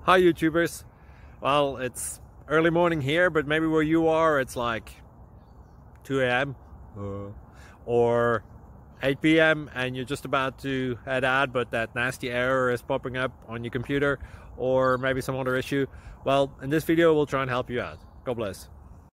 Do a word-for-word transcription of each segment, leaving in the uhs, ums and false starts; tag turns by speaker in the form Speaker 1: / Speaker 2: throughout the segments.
Speaker 1: Hi YouTubers. Well, it's early morning here, but maybe where you are it's like two A M uh, or eight P M and you're just about to head out, but that nasty error is popping up on your computer, or maybe some other issue. Well, in this video we'll try and help you out. God bless.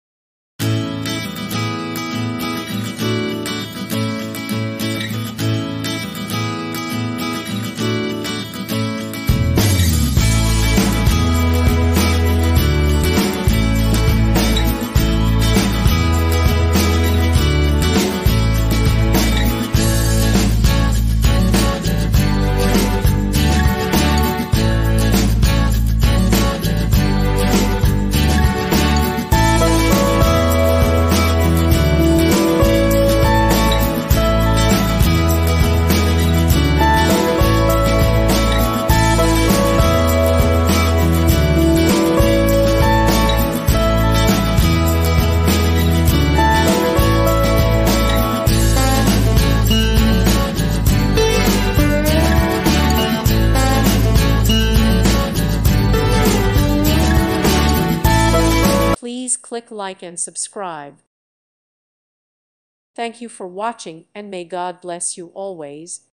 Speaker 2: Please click like and subscribe. Thank you for watching, and may God bless you always.